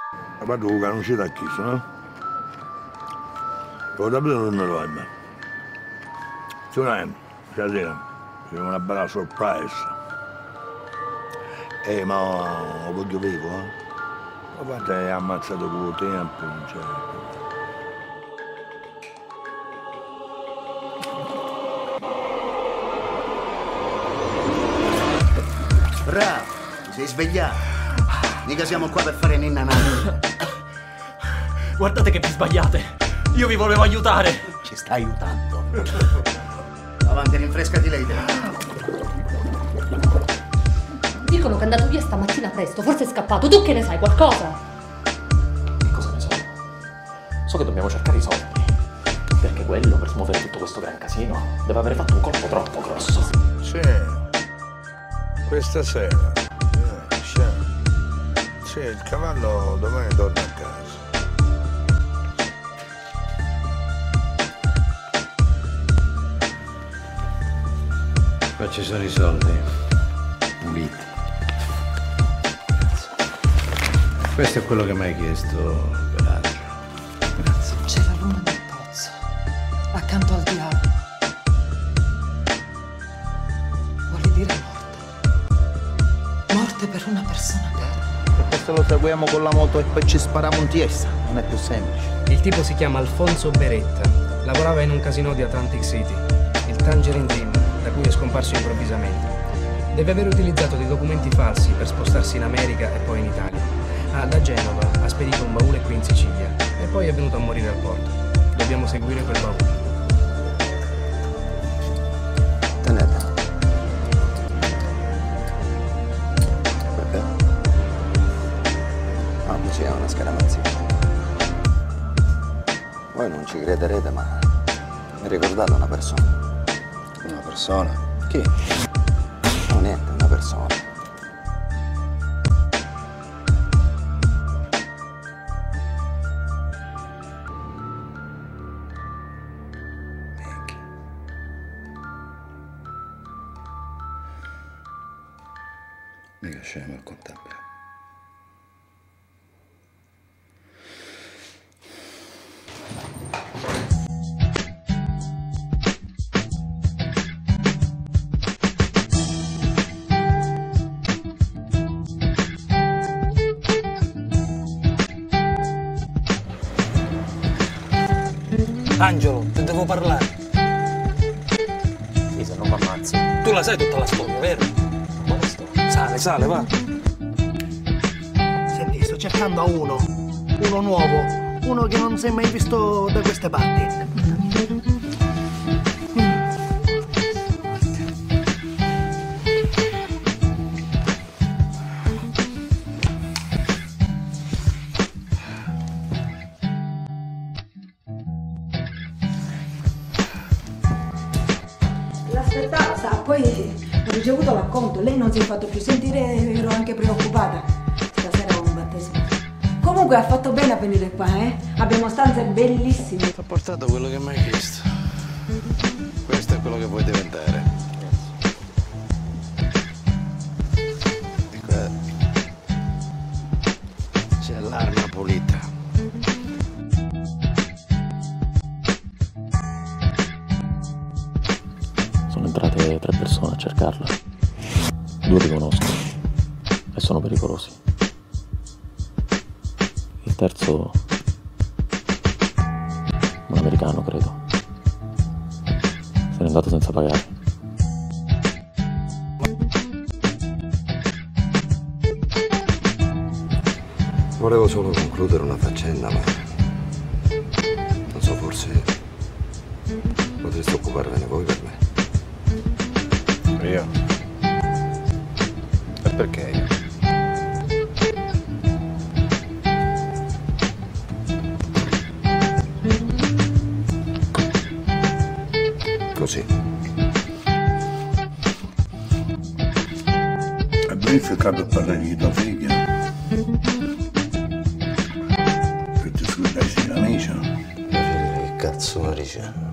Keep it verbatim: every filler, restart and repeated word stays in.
A parte che non ci da chissà, no? Però davvero non me lo vai bene. Se non è, stasera, c'è una bella sorpresa. Eh, ma lo voglio vivo, eh? Ma guarda, è ammazzato con il tempo, non c'è... Bravo, ti sei svegliato. Mica siamo qua per fare ninna nana. Guardate che vi sbagliate. Io vi volevo aiutare. Ci sta aiutando. Avanti, rinfrescati lei. Dicono che è andato via stamattina presto, forse è scappato. Tu che ne sai, qualcosa? Che cosa ne so? So che dobbiamo cercare i soldi. Perché quello, per smuovere tutto questo gran casino, deve aver fatto un colpo troppo grosso. Sì. Questa sera. Eh, sì, il cavallo domani torna a casa. Qua ci sono i soldi. Puliti. Questo è quello che mi hai chiesto, Pelagio. Grazie. C'è la luna nel pozzo, accanto al diavolo. Vuole dire morte. Morte per una persona cara. Per questo lo seguiamo con la moto e poi ci spariamo in testa. Non è più semplice. Il tipo si chiama Alfonso Beretta. Lavorava in un casino di Atlantic City, il Tangerine Dream, da cui è scomparso improvvisamente. Deve aver utilizzato dei documenti falsi per spostarsi in America e poi in Italia. Ah, da Genova ha spedito un baule qui in Sicilia e poi è venuto a morire al porto. Dobbiamo seguire quel baule. Tenete. Perché? Ah, così è una scaramanzia. Voi non ci crederete, ma mi ricordate una persona. Una persona? Chi? No, niente, una persona. Mica scemo il contabile. Angelo, ti devo parlare. Sì, se non mi ammazzi. Tu la sai tutta la storia, vero? Quale storia? Sale, sale, va. Senti, sto cercando a uno. Uno nuovo. Uno che non si è mai visto da queste parti. L'aspettavo, sa, poi ho ricevuto l'acconto, lei non si è fatto più sentire, ero anche preoccupata. Stasera ho un battesimo. Comunque ha fatto bene a venire qua, eh? Abbiamo stanze bellissime. Ti ho portato quello che mi hai chiesto. Questo è quello che vuoi diventare. Di qua c'è l'arma pulita. Sono entrate tre persone a cercarla. Due li conosco e sono pericolosi. Il terzo, un americano credo, se n'è andato senza pagare. Volevo solo concludere una faccenda, ma non so, forse potreste occuparvene voi per me. Io? E perché io? Così. E benissimo capo a parlare di tua figlia. Per ti scordare la amica. Che cazzo mi dice?